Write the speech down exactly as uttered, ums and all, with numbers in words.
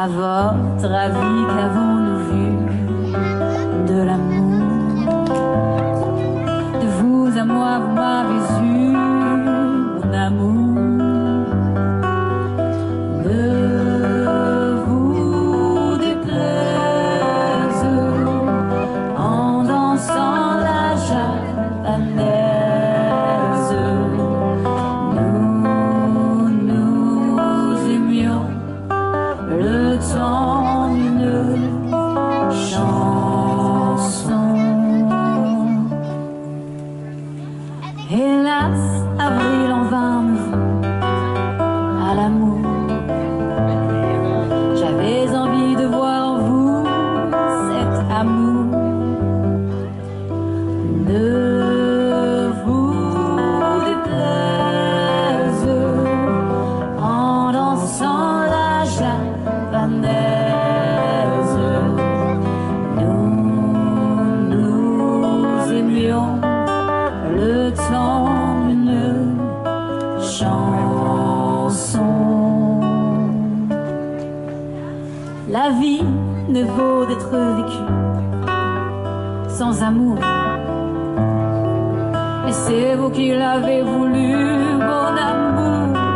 À votre avis, qu'avons-nous vu de l'amour? De vous à moi, vous m'avez eu, mon amour. Ne vous déplaise en dansant la javanaise. Nous nous aimions le temps d'une chanson. Hélas, avril en vain me vaut à l'amour. J'avais envie de voir en vous cet amour. Ne vous déplaise en dansant la javanaise. Nous nous aimions le temps d'une chanson. La vie ne vaut d'être vécue sans amour. Et c'est vous qui l'avez voulu, mon amour.